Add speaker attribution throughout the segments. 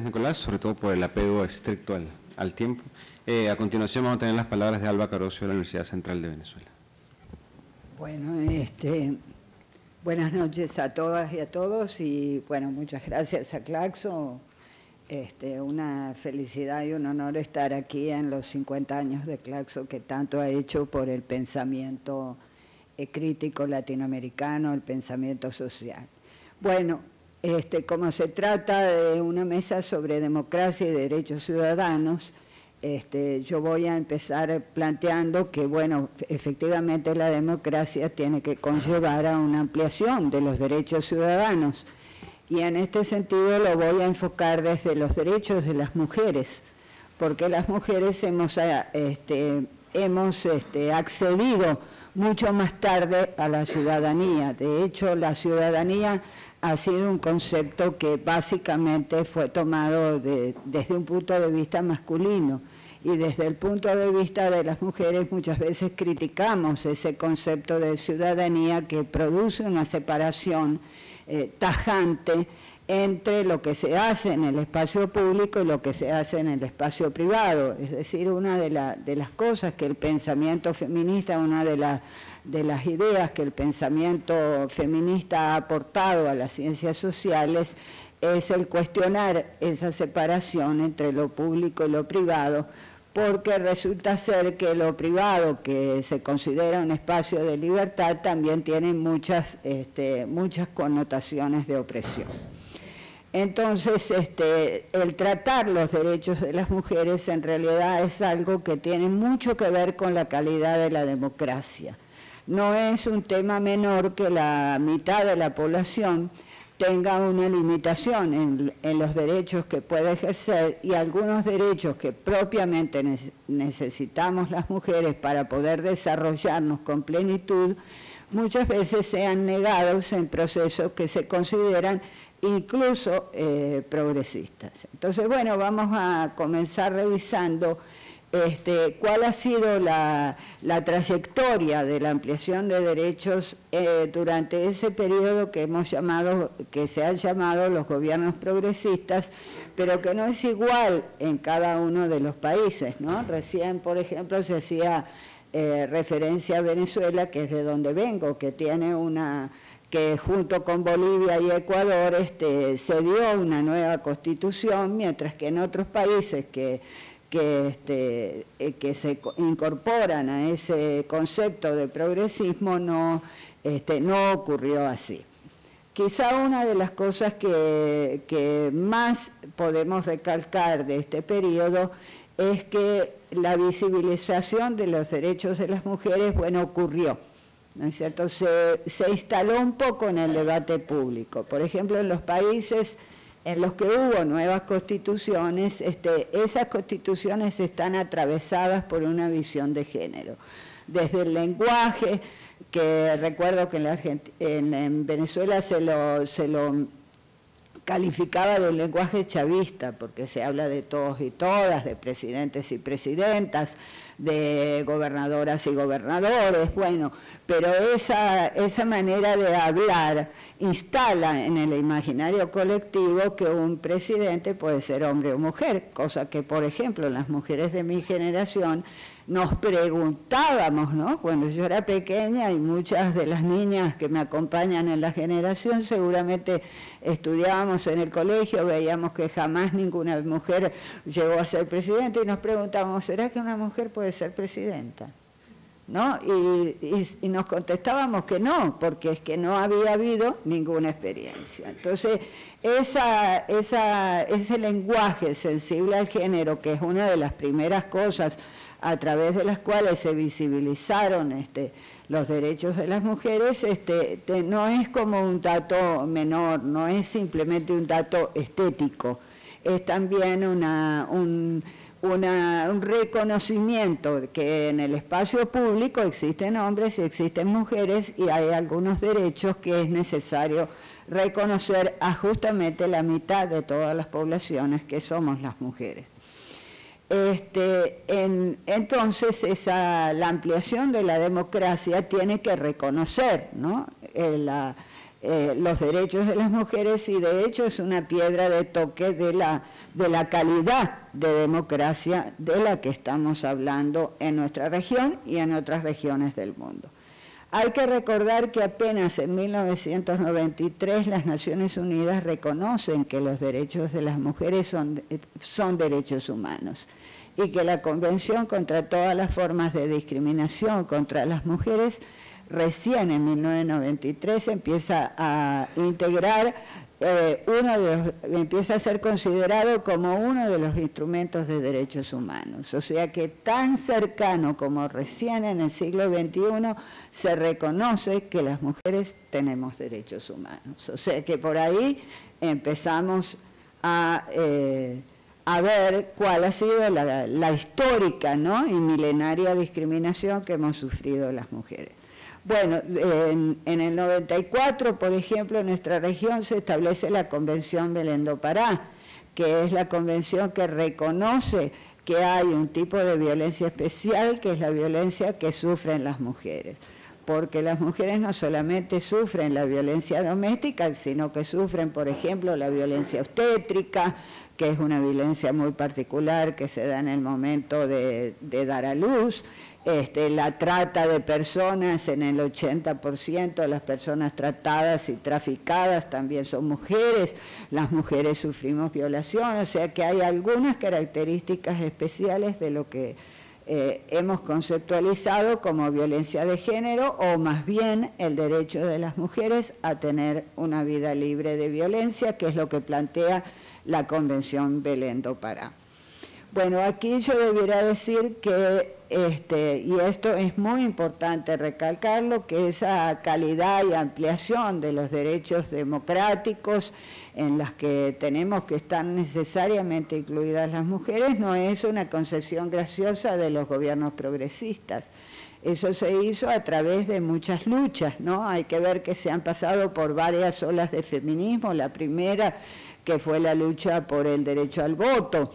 Speaker 1: Nicolás, sobre todo por el apego estricto al tiempo. A continuación vamos a tener las palabras de Alba Carocio de la Universidad Central de Venezuela.
Speaker 2: Bueno, buenas noches a todas y a todos y bueno, muchas gracias a Claxo. Una felicidad y un honor estar aquí en los 50 años de Claxo, que tanto ha hecho por el pensamiento crítico latinoamericano, el pensamiento social. Bueno, como se trata de una mesa sobre democracia y derechos ciudadanos, yo voy a empezar planteando que, bueno, efectivamente la democracia tiene que conllevar a una ampliación de los derechos ciudadanos. Y en este sentido lo voy a enfocar desde los derechos de las mujeres, porque las mujeres hemos accedido mucho más tarde a la ciudadanía. De hecho, la ciudadanía ha sido un concepto que básicamente fue tomado desde un punto de vista masculino. Y desde el punto de vista de las mujeres muchas veces criticamos ese concepto de ciudadanía que produce una separación tajante entre lo que se hace en el espacio público y lo que se hace en el espacio privado. Es decir, una de las cosas que el pensamiento feminista, una de las ideas que el pensamiento feminista ha aportado a las ciencias sociales es el cuestionar esa separación entre lo público y lo privado, porque resulta ser que lo privado, que se considera un espacio de libertad, también tiene muchas connotaciones de opresión. Entonces, el tratar los derechos de las mujeres en realidad es algo que tiene mucho que ver con la calidad de la democracia. No es un tema menor que la mitad de la población tenga una limitación en los derechos que puede ejercer y algunos derechos que propiamente necesitamos las mujeres para poder desarrollarnos con plenitud, muchas veces sean negados en procesos que se consideran incluso progresistas. Entonces, bueno, vamos a comenzar revisando cuál ha sido la trayectoria de la ampliación de derechos durante ese periodo que se han llamado los gobiernos progresistas, pero que no es igual en cada uno de los países, ¿no? Recién, por ejemplo, se hacía referencia a Venezuela, que es de donde vengo, que tiene que junto con Bolivia y Ecuador se dio una nueva constitución, mientras que en otros países que se incorporan a ese concepto de progresismo no ocurrió así. Quizá una de las cosas que más podemos recalcar de este periodo es que la visibilización de los derechos de las mujeres, bueno, ocurrió, ¿no es cierto? Se instaló un poco en el debate público. Por ejemplo, en los países en los que hubo nuevas constituciones, esas constituciones están atravesadas por una visión de género. Desde el lenguaje, que recuerdo que en Venezuela se lo calificaba de un lenguaje chavista, porque se habla de todos y todas, de presidentes y presidentas, de gobernadoras y gobernadores, bueno, pero esa manera de hablar instala en el imaginario colectivo que un presidente puede ser hombre o mujer, cosa que, por ejemplo, las mujeres de mi generación nos preguntábamos, ¿no? Cuando yo era pequeña, y muchas de las niñas que me acompañan en la generación seguramente estudiábamos en el colegio, veíamos que jamás ninguna mujer llegó a ser presidenta y nos preguntábamos, ¿será que una mujer puede ser presidenta? ¿No? Y nos contestábamos que no, porque es que no había habido ninguna experiencia. Entonces, ese lenguaje sensible al género, que es una de las primeras cosas a través de las cuales se visibilizaron los derechos de las mujeres, no es como un dato menor, no es simplemente un dato estético, es también un reconocimiento de que en el espacio público existen hombres y existen mujeres y hay algunos derechos que es necesario reconocer a justamente la mitad de todas las poblaciones que somos las mujeres. Entonces, la ampliación de la democracia tiene que reconocer, ¿no? los derechos de las mujeres y de hecho es una piedra de toque de la calidad de democracia de la que estamos hablando en nuestra región y en otras regiones del mundo. Hay que recordar que apenas en 1993 las Naciones Unidas reconocen que los derechos de las mujeres son derechos humanos y que la Convención contra todas las formas de discriminación contra las mujeres recién en 1993 empieza a integrar empieza a ser considerado como uno de los instrumentos de derechos humanos. O sea que tan cercano como recién en el siglo XXI se reconoce que las mujeres tenemos derechos humanos. O sea que por ahí empezamos a ver cuál ha sido la histórica, ¿no?, y milenaria discriminación que hemos sufrido las mujeres. Bueno, en el 94, por ejemplo, en nuestra región se establece la Convención Belén do Pará, que es la convención que reconoce que hay un tipo de violencia especial, que es la violencia que sufren las mujeres. Porque las mujeres no solamente sufren la violencia doméstica, sino que sufren, por ejemplo, la violencia obstétrica, que es una violencia muy particular que se da en el momento de dar a luz, la trata de personas, en el 80% de las personas tratadas y traficadas también son mujeres, las mujeres sufrimos violación, o sea que hay algunas características especiales de lo que hemos conceptualizado como violencia de género, o más bien el derecho de las mujeres a tener una vida libre de violencia, que es lo que plantea la Convención Belén do Pará. Bueno, aquí yo debiera decir que, y esto es muy importante recalcarlo, que esa calidad y ampliación de los derechos democráticos en las que tenemos que estar necesariamente incluidas las mujeres no es una concesión graciosa de los gobiernos progresistas. Eso se hizo a través de muchas luchas, ¿no? Hay que ver que se han pasado por varias olas de feminismo. La primera, que fue la lucha por el derecho al voto,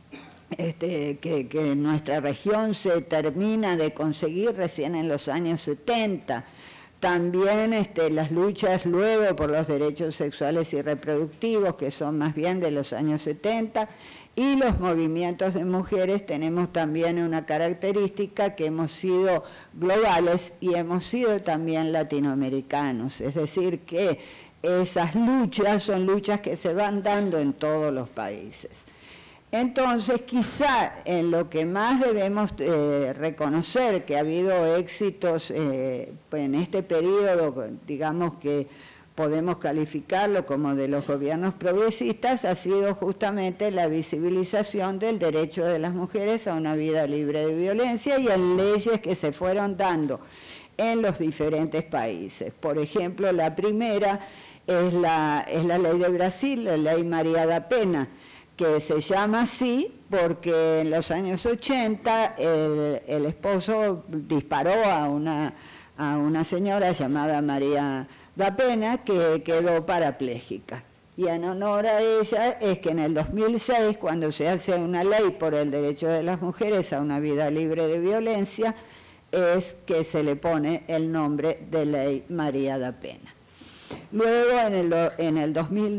Speaker 2: que en nuestra región se termina de conseguir recién en los años 70. También las luchas luego por los derechos sexuales y reproductivos, que son más bien de los años 70, y los movimientos de mujeres tenemos también una característica, que hemos sido globales y hemos sido también latinoamericanos, es decir, que esas luchas son luchas que se van dando en todos los países. Entonces, quizá en lo que más debemos reconocer que ha habido éxitos en este periodo, digamos que podemos calificarlo como de los gobiernos progresistas, ha sido justamente la visibilización del derecho de las mujeres a una vida libre de violencia y en leyes que se fueron dando en los diferentes países. Por ejemplo, la primera es la ley de Brasil, la ley María da Penha, que se llama así porque en los años 80 el esposo disparó a una señora llamada María da Penha, que quedó parapléjica. Y en honor a ella es que en el 2006, cuando se hace una ley por el derecho de las mujeres a una vida libre de violencia, es que se le pone el nombre de ley María da Penha. Luego, en el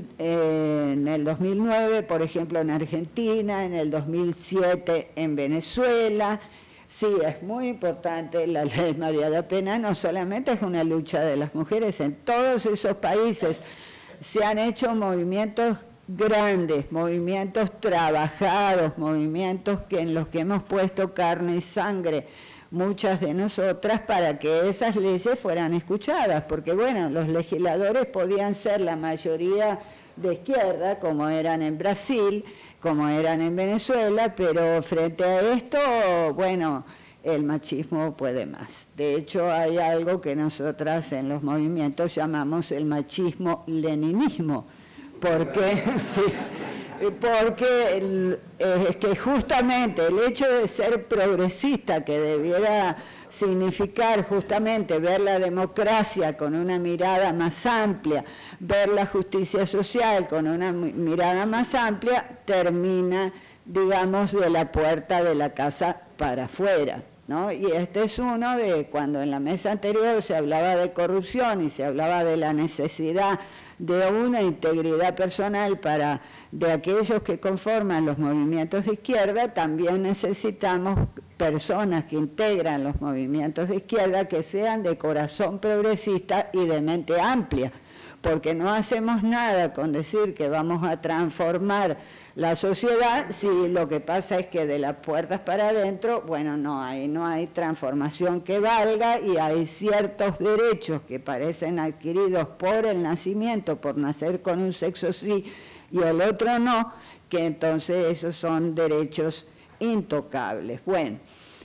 Speaker 2: 2009, por ejemplo, en Argentina, en el 2007 en Venezuela. Sí, es muy importante la ley María da Penha, no solamente es una lucha de las mujeres, en todos esos países se han hecho movimientos grandes, movimientos trabajados, movimientos en los que hemos puesto carne y sangre, muchas de nosotras, para que esas leyes fueran escuchadas, porque bueno, los legisladores podían ser la mayoría de izquierda, como eran en Brasil, como eran en Venezuela, pero frente a esto, bueno, el machismo puede más. De hecho, hay algo que nosotras en los movimientos llamamos el machismo-leninismo, porque sí, porque es que justamente el hecho de ser progresista, que debiera significar justamente ver la democracia con una mirada más amplia, ver la justicia social con una mirada más amplia, termina, digamos, de la puerta de la casa para afuera, ¿no? Y este es uno de cuando en la mesa anterior se hablaba de corrupción y se hablaba de la necesidad de una integridad personal de aquellos que conforman los movimientos de izquierda, también necesitamos personas que integran los movimientos de izquierda que sean de corazón progresista y de mente amplia, porque no hacemos nada con decir que vamos a transformar la sociedad si lo que pasa es que de las puertas para adentro, bueno, no hay transformación que valga y hay ciertos derechos que parecen adquiridos por el nacimiento, por nacer con un sexo sí y el otro no, que entonces esos son derechos intocables. Bueno,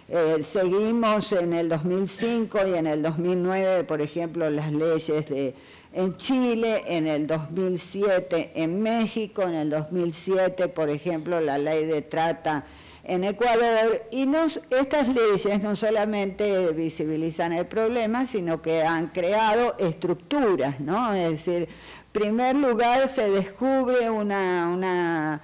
Speaker 2: seguimos en el 2005 y en el 2009, por ejemplo, las leyes en Chile, en el 2007 en México, en el 2007, por ejemplo, la ley de trata en Ecuador, y estas leyes no solamente visibilizan el problema, sino que han creado estructuras, ¿no? Es decir, en primer lugar se descubre una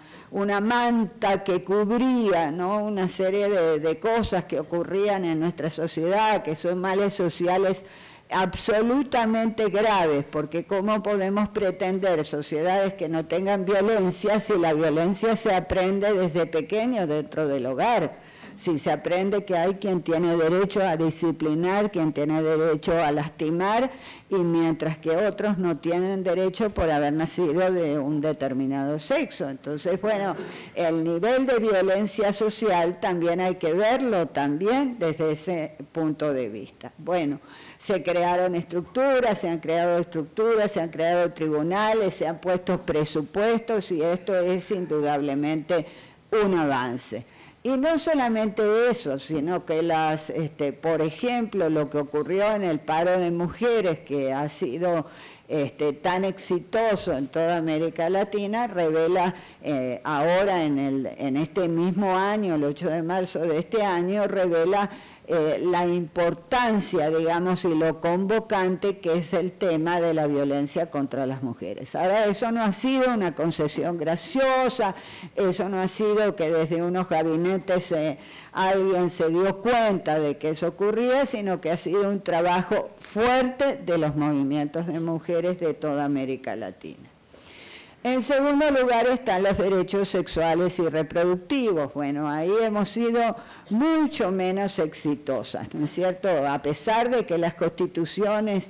Speaker 2: manta que cubría, ¿no?, una serie de cosas que ocurrían en nuestra sociedad, que son males sociales absolutamente graves, porque ¿cómo podemos pretender sociedades que no tengan violencia si la violencia se aprende desde pequeño dentro del hogar? Si se aprende que hay quien tiene derecho a disciplinar, quien tiene derecho a lastimar, y mientras que otros no tienen derecho por haber nacido de un determinado sexo. Entonces, bueno, el nivel de violencia social también hay que verlo también desde ese punto de vista. Bueno, se crearon estructuras, se han creado tribunales, se han puesto presupuestos y esto es indudablemente un avance. Y no solamente eso, sino que por ejemplo, lo que ocurrió en el paro de mujeres, que ha sido tan exitoso en toda América Latina, revela ahora en este mismo año, el 8 de marzo de este año, revela la importancia, digamos, y lo convocante que es el tema de la violencia contra las mujeres. Ahora, eso no ha sido una concesión graciosa, eso no ha sido que desde unos gabinetes alguien se dio cuenta de que eso ocurría, sino que ha sido un trabajo fuerte de los movimientos de mujeres de toda América Latina. En segundo lugar están los derechos sexuales y reproductivos. Bueno, ahí hemos sido mucho menos exitosas, ¿no es cierto? A pesar de que las constituciones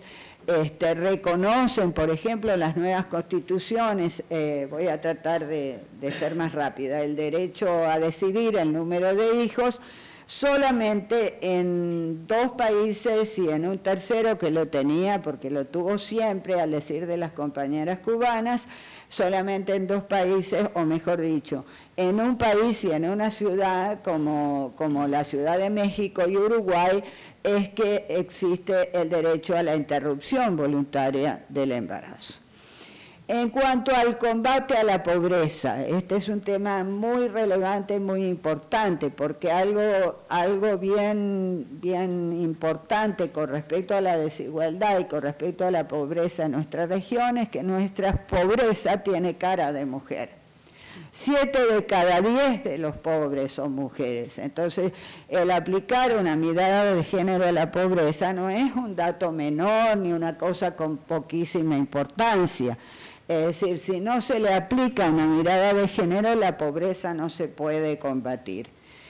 Speaker 2: reconocen, por ejemplo, las nuevas constituciones, voy a tratar de ser más rápida, el derecho a decidir el número de hijos, solamente en 2 países y en un tercero que lo tenía, porque lo tuvo siempre, al decir de las compañeras cubanas, solamente en 2 países, o mejor dicho, en un país y en una ciudad como la Ciudad de México y Uruguay, es que existe el derecho a la interrupción voluntaria del embarazo. En cuanto al combate a la pobreza, este es un tema muy relevante, muy importante, porque algo bien importante con respecto a la desigualdad y con respecto a la pobreza en nuestra región es que nuestra pobreza tiene cara de mujer. 7 de cada 10 de los pobres son mujeres. Entonces, el aplicar una mirada de género a la pobreza no es un dato menor ni una cosa con poquísima importancia. Es decir, si no se le aplica una mirada de género, la pobreza no se puede combatir.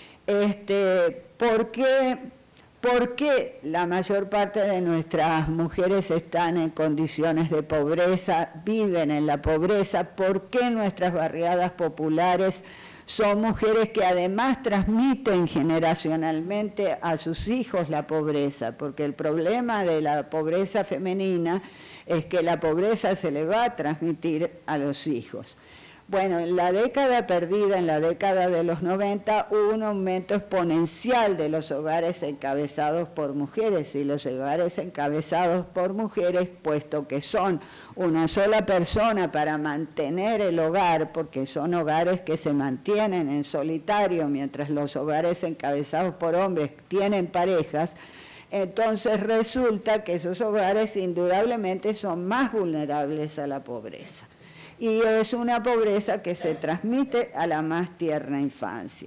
Speaker 2: ¿Por qué la mayor parte de nuestras mujeres están en condiciones de pobreza, viven en la pobreza? ¿Por qué nuestras barriadas populares son mujeres que además transmiten generacionalmente a sus hijos la pobreza? Porque el problema de la pobreza femenina es que la pobreza se le va a transmitir a los hijos. Bueno, en la década perdida, en la década de los 90, hubo un aumento exponencial de los hogares encabezados por mujeres, y los hogares encabezados por mujeres, puesto que son una sola persona para mantener el hogar, porque son hogares que se mantienen en solitario, mientras los hogares encabezados por hombres tienen parejas, entonces resulta que esos hogares indudablemente son más vulnerables a la pobreza. Y es una pobreza que se transmite a la más tierna infancia.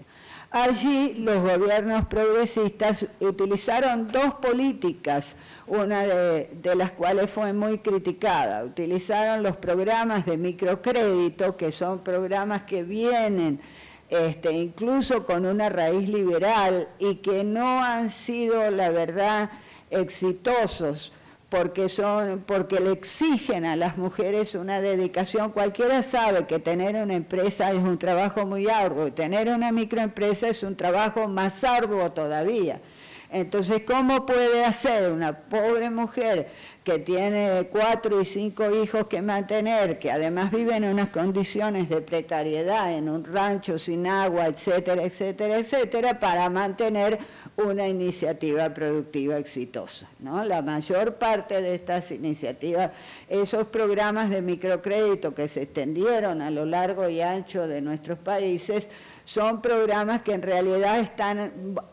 Speaker 2: Allí los gobiernos progresistas utilizaron dos políticas, una de las cuales fue muy criticada. Utilizaron los programas de microcrédito, que son programas que vienen incluso con una raíz liberal y que no han sido, la verdad, exitosos, porque le exigen a las mujeres una dedicación. Cualquiera sabe que tener una empresa es un trabajo muy arduo y tener una microempresa es un trabajo más arduo todavía. Entonces, ¿cómo puede hacer una pobre mujer que tiene 4 y 5 hijos que mantener, que además vive en unas condiciones de precariedad, en un rancho sin agua, etcétera, etcétera, etcétera, para mantener una iniciativa productiva exitosa, ¿no? La mayor parte de estas iniciativas, esos programas de microcrédito que se extendieron a lo largo y ancho de nuestros países, son programas que en realidad están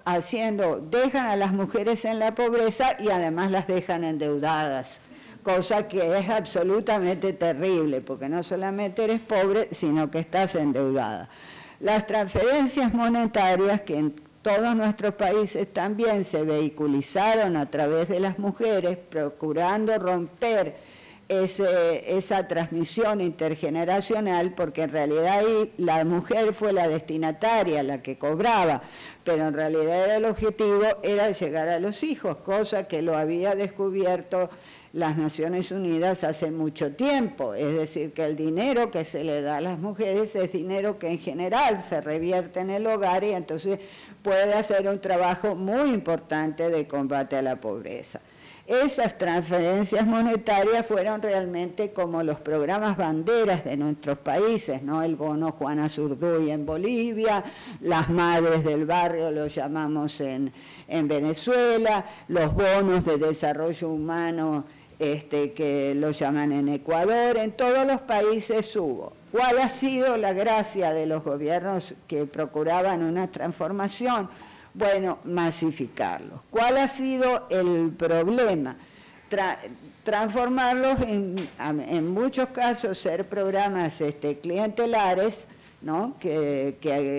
Speaker 2: dejan a las mujeres en la pobreza y además las dejan endeudadas, cosa que es absolutamente terrible, porque no solamente eres pobre, sino que estás endeudada. Las transferencias monetarias, que en todos nuestros países también se vehiculizaron a través de las mujeres, procurando romper esa transmisión intergeneracional, porque en realidad ahí la mujer fue la destinataria, la que cobraba, pero en realidad el objetivo era llegar a los hijos, cosa que lo había descubierto las Naciones Unidas hace mucho tiempo. Es decir, que el dinero que se le da a las mujeres es dinero que en general se revierte en el hogar y entonces puede hacer un trabajo muy importante de combate a la pobreza. Esas transferencias monetarias fueron realmente como los programas banderas de nuestros países, ¿no? El bono Juana Zurduy en Bolivia, las madres del barrio lo llamamos en Venezuela, los bonos de desarrollo humano que lo llaman en Ecuador. En todos los países hubo. ¿Cuál ha sido la gracia de los gobiernos que procuraban una transformación? Bueno, masificarlos. ¿Cuál ha sido el problema? Transformarlos en muchos casos, ser programas clientelares, ¿no? que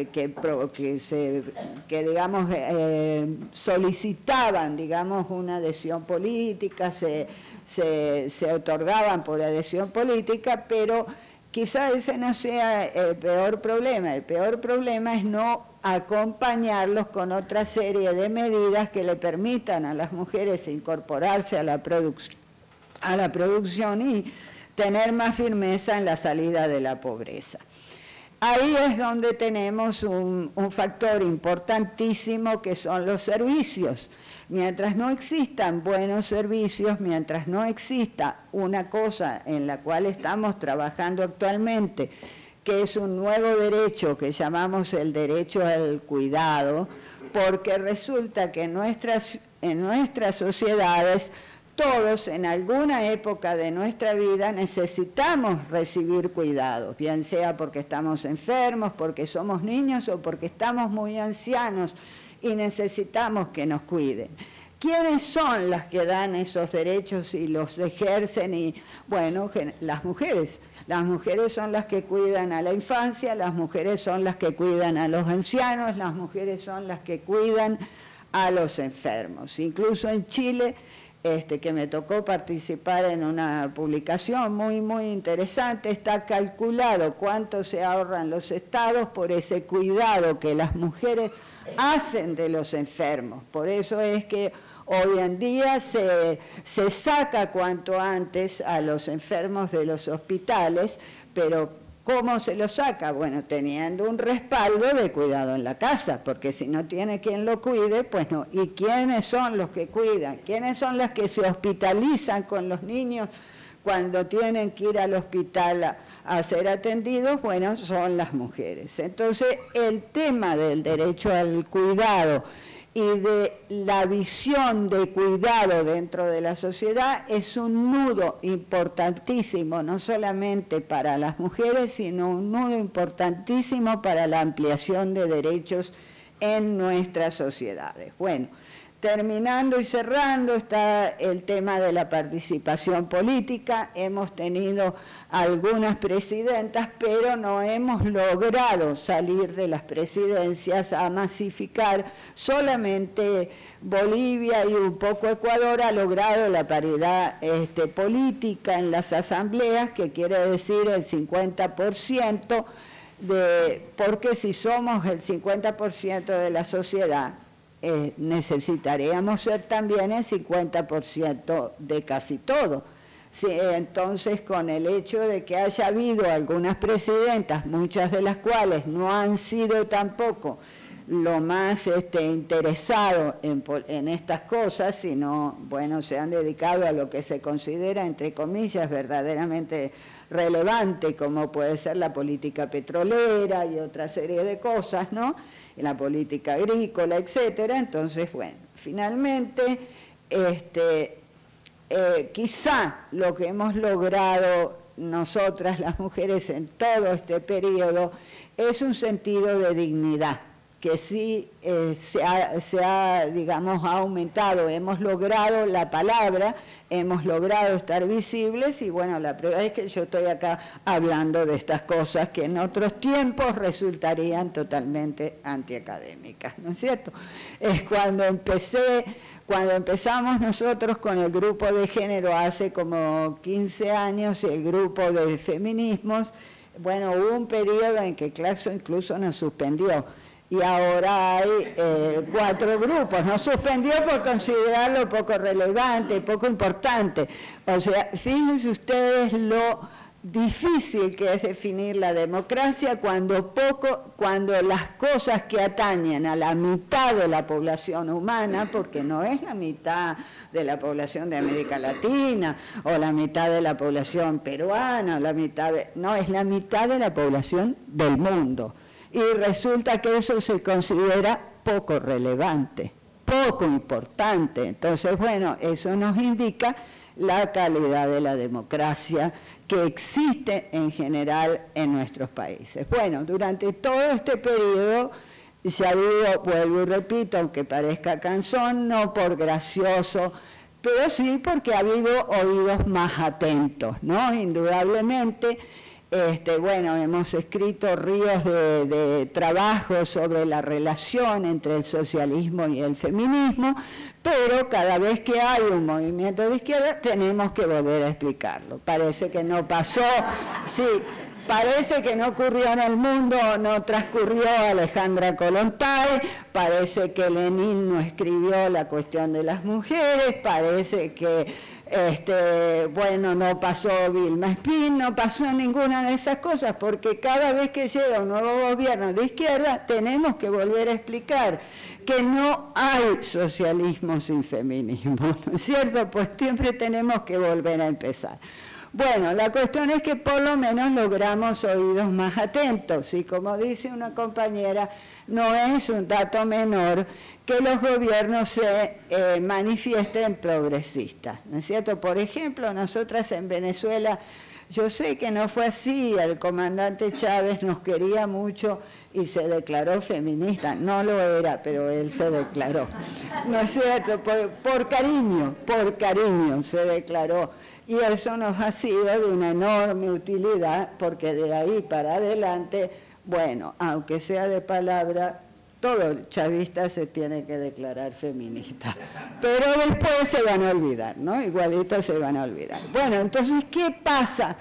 Speaker 2: digamos, solicitaban, digamos, una adhesión política, se otorgaban por adhesión política, pero quizá ese no sea el peor problema. El peor problema es no acompañarlos con otra serie de medidas que le permitan a las mujeres incorporarse a la producción y tener más firmeza en la salida de la pobreza. Ahí es donde tenemos un factor importantísimo, que son los servicios. Mientras no existan buenos servicios, mientras no exista una cosa en la cual estamos trabajando actualmente, que es un nuevo derecho que llamamos el derecho al cuidado, porque resulta que en nuestras sociedades todos en alguna época de nuestra vida necesitamos recibir cuidados, bien sea porque estamos enfermos, porque somos niños o porque estamos muy ancianos y necesitamos que nos cuiden. ¿Quiénes son las que dan esos derechos y los ejercen? Y bueno, las mujeres. Las mujeres son las que cuidan a la infancia, las mujeres son las que cuidan a los ancianos, las mujeres son las que cuidan a los enfermos. Incluso en Chile, que me tocó participar en una publicación muy, muy interesante, está calculado cuánto se ahorran los estados por ese cuidado que las mujeres hacen de los enfermos. Por eso es que hoy en día se saca cuanto antes a los enfermos de los hospitales, pero ¿cómo se los saca? Bueno, teniendo un respaldo de cuidado en la casa, porque si no tiene quien lo cuide, pues no. ¿Y quiénes son los que cuidan? ¿Quiénes son las que se hospitalizan con los niños cuando tienen que ir al hospital a ser atendidos? Bueno, son las mujeres. Entonces, el tema del derecho al cuidado y de la visión de cuidado dentro de la sociedad es un nudo importantísimo, no solamente para las mujeres, sino un nudo importantísimo para la ampliación de derechos en nuestras sociedades. Bueno, terminando y cerrando está el tema de la participación política. Hemos tenido algunas presidentas, pero no hemos logrado salir de las presidencias a masificar. Solamente Bolivia y un poco Ecuador ha logrado la paridad política en las asambleas, que quiere decir el 50%, porque si somos el 50% de la sociedad, necesitaríamos ser también el 50% de casi todo. Sí, entonces, con el hecho de que haya habido algunas presidentas, muchas de las cuales no han sido tampoco lo más interesado en estas cosas, sino, bueno, se han dedicado a lo que se considera, entre comillas, verdaderamente relevante, como puede ser la política petrolera y otra serie de cosas, ¿no? La política agrícola, etcétera. Entonces, bueno, finalmente, quizá lo que hemos logrado nosotras las mujeres en todo este periodo es un sentido de dignidad, que sí se ha, digamos, aumentado. Hemos logrado la palabra, hemos logrado estar visibles, y bueno, la prueba es que yo estoy acá hablando de estas cosas que en otros tiempos resultarían totalmente antiacadémicas, ¿no es cierto? Es cuando empezamos nosotros con el grupo de género hace como 15 años, el grupo de feminismos, bueno, hubo un periodo en que Claxo incluso nos suspendió. Y ahora hay 4 grupos. Nos suspendió por considerarlo poco relevante, poco importante. O sea, fíjense ustedes lo difícil que es definir la democracia cuando las cosas que atañen a la mitad de la población humana, porque no es la mitad de la población de América Latina, o la mitad de la población peruana, no, es la mitad de la población del mundo. Y resulta que eso se considera poco relevante, poco importante. Entonces, bueno, eso nos indica la calidad de la democracia que existe en general en nuestros países. Bueno, durante todo este periodo ya ha habido, vuelvo y repito, aunque parezca cansón, no por gracioso, pero sí porque ha habido oídos más atentos, ¿no? Indudablemente. Bueno, hemos escrito ríos de trabajo sobre la relación entre el socialismo y el feminismo, pero cada vez que hay un movimiento de izquierda tenemos que volver a explicarlo. Parece que no pasó, sí, parece que no ocurrió en el mundo, no transcurrió Alejandra Kollontai, parece que Lenin no escribió la cuestión de las mujeres, parece que bueno, no pasó Vilma Espín, no pasó ninguna de esas cosas, porque cada vez que llega un nuevo gobierno de izquierda tenemos que volver a explicar que no hay socialismo sin feminismo, ¿no es cierto? Pues siempre tenemos que volver a empezar. Bueno, la cuestión es que por lo menos logramos oídos más atentos, y como dice una compañera, no es un dato menor que los gobiernos se manifiesten progresistas, ¿no es cierto? Por ejemplo, nosotras en Venezuela, yo sé que no fue así, el comandante Chávez nos quería mucho y se declaró feminista, no lo era, pero él se declaró, ¿no es cierto? Por cariño se declaró. Y eso nos ha sido de una enorme utilidad, porque de ahí para adelante, bueno, aunque sea de palabra, todo chavista se tiene que declarar feminista. Pero después se van a olvidar, ¿no? Igualito se van a olvidar. Bueno, entonces, ¿qué pasa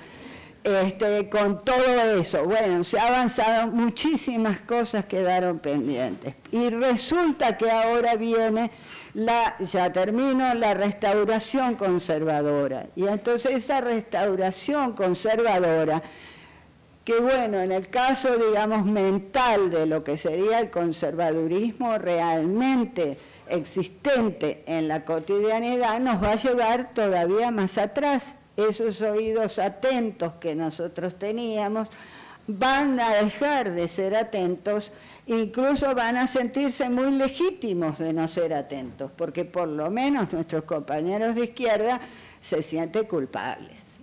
Speaker 2: con todo eso? Bueno, se ha avanzado, muchísimas cosas quedaron pendientes. Y resulta que ahora viene ya termino, la restauración conservadora. Y entonces esa restauración conservadora, que bueno, en el caso, digamos, mental de lo que sería el conservadurismo realmente existente en la cotidianidad, nos va a llevar todavía más atrás. Esos oídos atentos que nosotros teníamos van a dejar de ser atentos, incluso van a sentirse muy legítimos de no ser atentos, porque por lo menos nuestros compañeros de izquierda se sienten culpables.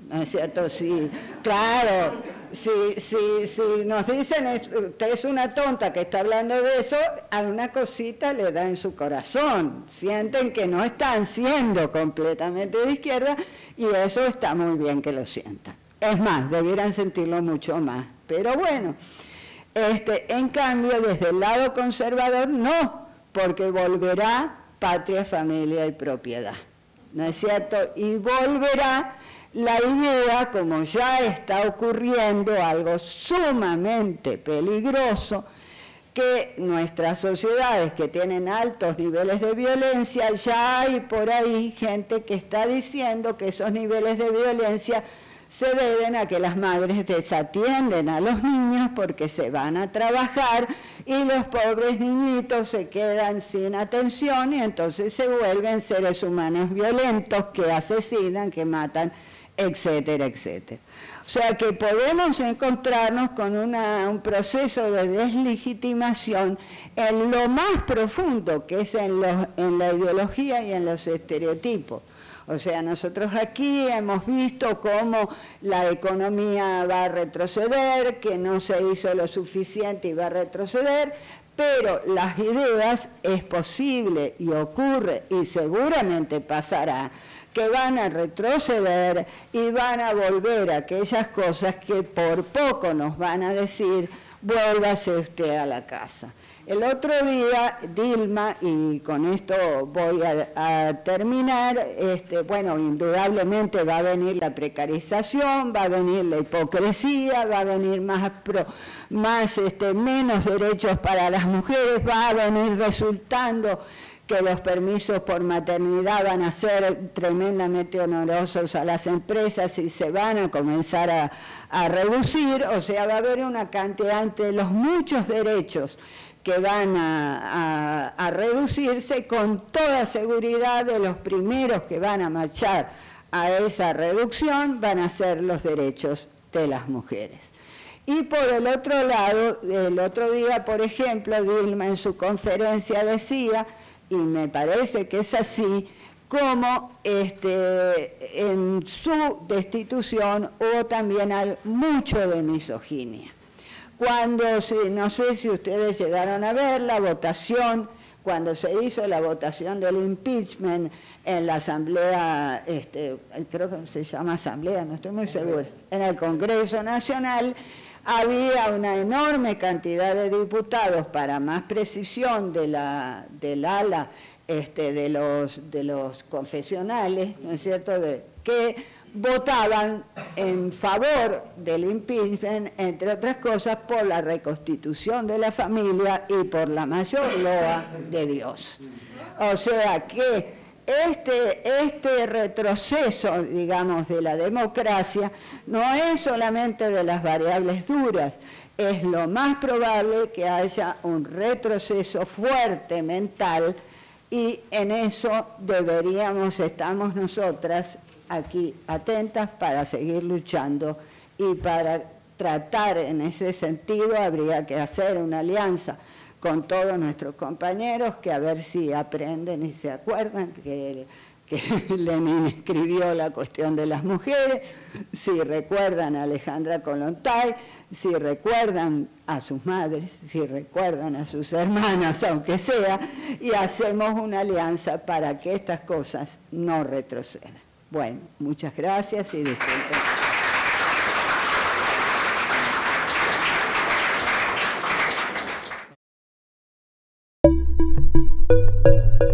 Speaker 2: ¿no es cierto? Sí, claro, si nos dicen, usted es una tonta que está hablando de eso, a una cosita le da en su corazón, sienten que no están siendo completamente de izquierda y eso está muy bien que lo sientan. Es más, debieran sentirlo mucho más, pero bueno, en cambio desde el lado conservador no, porque volverá patria, familia y propiedad, ¿no es cierto? Y volverá la idea, como ya está ocurriendo, algo sumamente peligroso, que nuestras sociedades que tienen altos niveles de violencia, ya hay por ahí gente que está diciendo que esos niveles de violencia se deben a que las madres desatienden a los niños porque se van a trabajar y los pobres niñitos se quedan sin atención y entonces se vuelven seres humanos violentos que asesinan, que matan, etcétera, etcétera. O sea que podemos encontrarnos con un proceso de deslegitimación en lo más profundo, que es en la ideología y en los estereotipos. O sea, nosotros aquí hemos visto cómo la economía va a retroceder, que no se hizo lo suficiente y va a retroceder, pero las ideas es posible y ocurre y seguramente pasará, que van a retroceder y van a volver a aquellas cosas que por poco nos van a decir, vuélvase usted a la casa. El otro día, Dilma, y con esto voy a terminar, bueno, indudablemente va a venir la precarización, va a venir la hipocresía, va a venir menos derechos para las mujeres, va a venir resultando que los permisos por maternidad van a ser tremendamente onerosos a las empresas y se van a comenzar a reducir, o sea, va a haber una cantidad entre los muchos derechos que van a reducirse, con toda seguridad de los primeros que van a marchar a esa reducción van a ser los derechos de las mujeres. Y por el otro lado, el otro día, por ejemplo, Dilma en su conferencia decía, y me parece que es así, como en su destitución hubo también mucho de misoginia. Cuando, no sé si ustedes llegaron a ver la votación, cuando se hizo la votación del impeachment en la Asamblea, creo que se llama Asamblea, no estoy muy segura, en el Congreso Nacional, había una enorme cantidad de diputados, para más precisión del ala de los confesionales, ¿no es cierto?, que votaban en favor del impeachment, entre otras cosas, por la reconstitución de la familia y por la mayor loa de Dios. O sea que este retroceso, digamos, de la democracia no es solamente de las variables duras, es lo más probable que haya un retroceso fuerte mental y en eso estamos nosotras aquí atentas para seguir luchando y para tratar en ese sentido habría que hacer una alianza con todos nuestros compañeros que a ver si aprenden y se acuerdan que Lenin escribió la cuestión de las mujeres, si recuerdan a Alejandra Kollontai, si recuerdan a sus madres, si recuerdan a sus hermanas, aunque sea, y hacemos una alianza para que estas cosas no retrocedan. Bueno, muchas gracias y disculpen.